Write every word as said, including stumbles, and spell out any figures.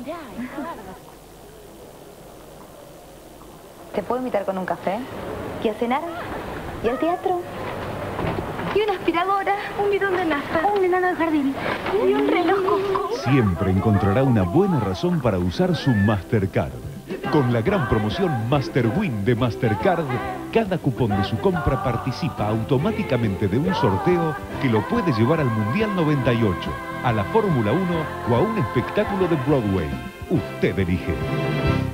Mirá, está bárbaro. ¿Te puedo invitar con un café? ¿Y a cenar? ¿Y al teatro? ¿Y una aspiradora? Un bidón de nafta. Un enano de jardín. Y un reloj Coco. Siempre encontrará una buena razón para usar su Mastercard. Con la gran promoción Masterwin de Mastercard, cada cupón de su compra participa automáticamente de un sorteo que lo puede llevar al Mundial noventa y ocho, a la Fórmula uno o a un espectáculo de Broadway. Usted elige.